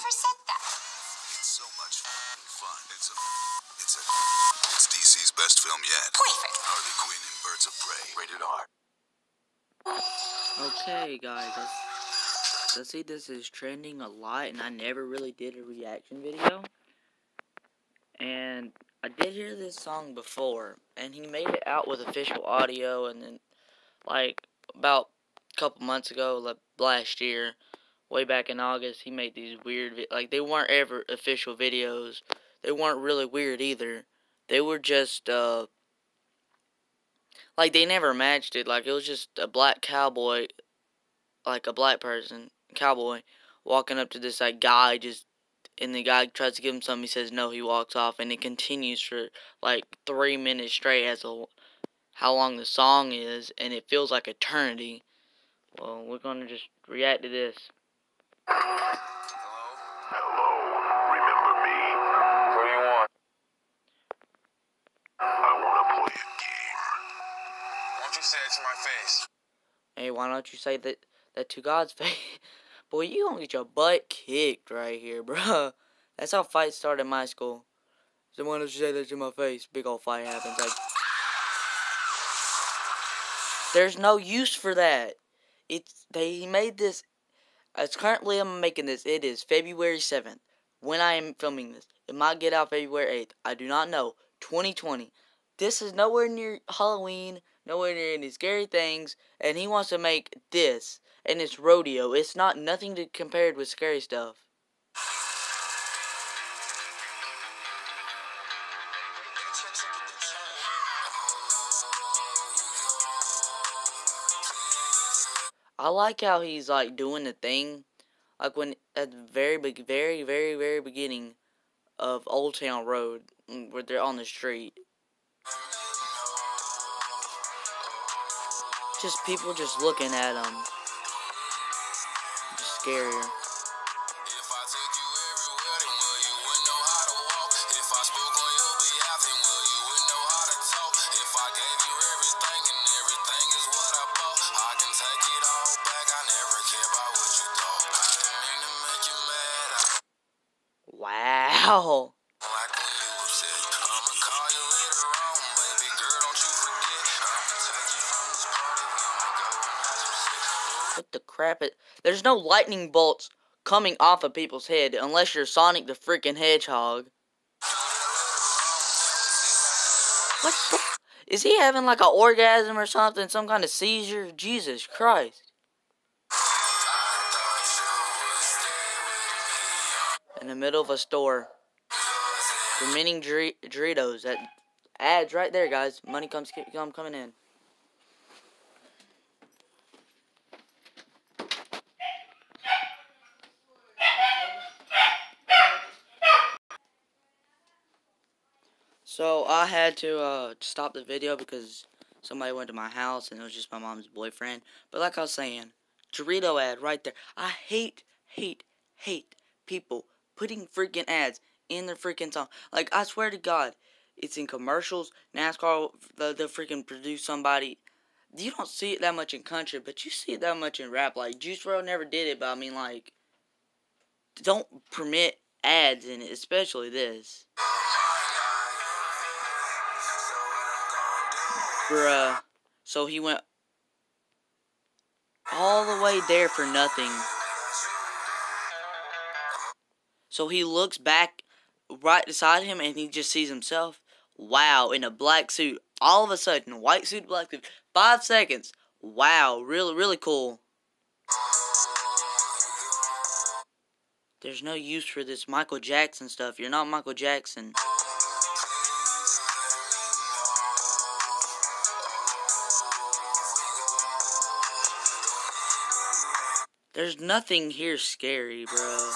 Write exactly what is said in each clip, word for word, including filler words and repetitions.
never said that. It's so much fun. It's a... It's a... It's D C's best film yet. Perfect. Harley Quinn and Birds of Prey. Rated R. Okay, guys, let's, let's see, this is trending a lot, and I never really did a reaction video. And I did hear this song before, and he made it out with official audio, and then, like, about a couple months ago, like, last year, way back in August, he made these weird, like, they weren't ever official videos. They weren't really weird either. They were just, uh, like, they never matched it. Like, it was just a black cowboy, like, a black person, cowboy, walking up to this, like, guy, just, and the guy tries to give him something, he says no, he walks off, and it continues for, like, three minutes straight as a, how long the song is, and it feels like eternity. Well, we're gonna just react to this. Hello, remember me? What do you want? I want to play a game. Why don't you say it to my face? Hey, why don't you say that, that to God's face? Boy, you gonna get your butt kicked right here, bruh. That's how fights start in my school. So why don't you say that to my face? Big old fight happens. Like, there's no use for that. It's they he made this. As currently I'm making this, it is February seventh. When I am filming this, it might get out February eighth. I do not know. twenty twenty. This is nowhere near Halloween. Nowhere near any scary things. And he wants to make this. And it's rodeo. It's not nothing to compared with scary stuff. I like how he's like doing the thing, like when at the very big, very, very, very beginning of Old Town Road, where they're on the street. Just people just looking at him. Just scarier. Wow. What the crap? It, there's no lightning bolts coming off of people's head unless you're Sonic the freaking Hedgehog. What the? Is he having like an orgasm or something? Some kind of seizure? Jesus Christ. In the middle of a store. For mini Doritos. That ads right there, guys. Money comes come coming in. So I had to uh, stop the video because somebody went to my house and it was just my mom's boyfriend. But like I was saying, Dorito ad right there. I hate, hate, hate people putting freaking ads in their freaking song. Like, I swear to God, it's in commercials. NASCAR, they'll, they'll freaking produce somebody. You don't see it that much in country, but you see it that much in rap. Like, Juice world never did it, but I mean, like, don't permit ads in it, especially this. Bruh. So he went all the way there for nothing. So he looks back right beside him and he just sees himself. Wow, in a black suit. All of a sudden, white suit, black suit. Five seconds. Wow, really, really cool. There's no use for this Michael Jackson stuff. You're not Michael Jackson. There's nothing here scary, bro.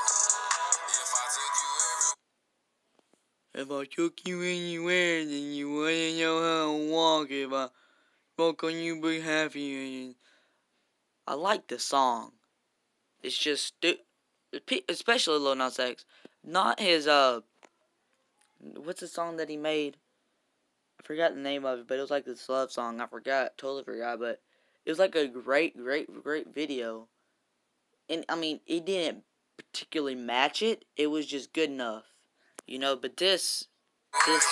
If I took you anywhere, then you wouldn't know how to walk. If I spoke on you, be happy. I like the song. It's just, especially Lil Nas X. Not his, uh, what's the song that he made? I forgot the name of it, but it was like this love song. I forgot, totally forgot, but it was like a great, great, great video. And, I mean, it didn't particularly match it. It was just good enough, you know. But this, this,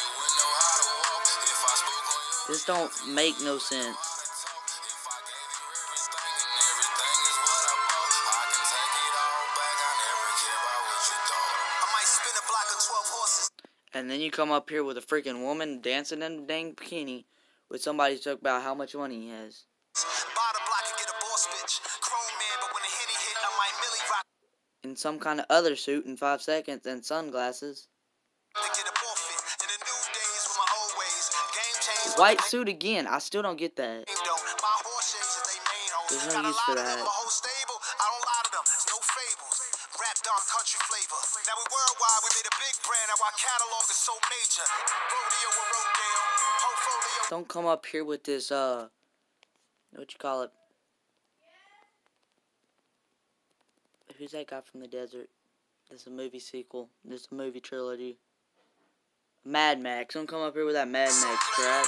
this don't make no sense. And then you come up here with a freaking woman dancing in a dang bikini with somebody talk about how much money he has. In some kind of other suit in five seconds and sunglasses. White suit again. I still don't get that. There's no use for that. Country flavor. Now we worldwide, we made a big brand. Now our catalog is so major. Rodeo and rodeo. Portfolio. Don't come up here with this, uh, what you call it? Who's that guy from the desert? This is a movie sequel. This is a movie trilogy. Mad Max. Don't come up here with that Mad Max crap.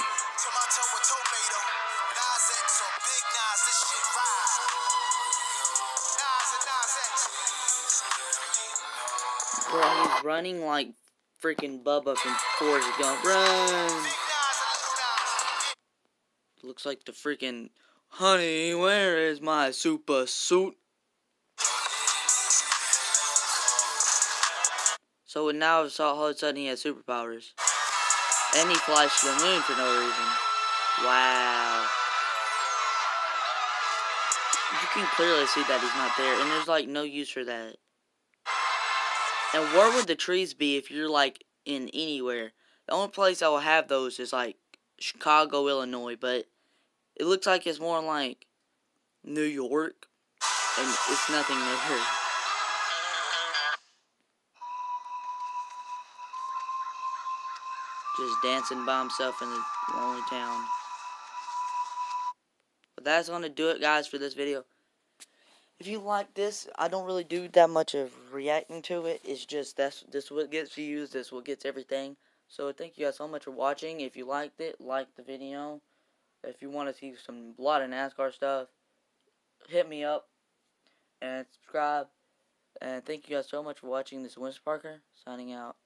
Bro, he's running like freaking Bubba from Forrest Gump. Run! Looks like the freaking, honey, where is my super suit? So now all of a sudden he has superpowers. And he flies to the moon for no reason. Wow. You can clearly see that he's not there. And there's like no use for that. And where would the trees be if you're like in anywhere? The only place I will have those is like Chicago, Illinois. But it looks like it's more like New York. And it's nothing there. Just dancing by himself in a lonely town. But that's going to do it, guys, for this video. If you like this, I don't really do that much of reacting to it. It's just that's this what gets views, this what gets everything. So thank you guys so much for watching. If you liked it, like the video. If you want to see some a lot of NASCAR stuff, hit me up and subscribe. And thank you guys so much for watching. This is Winston Parker signing out.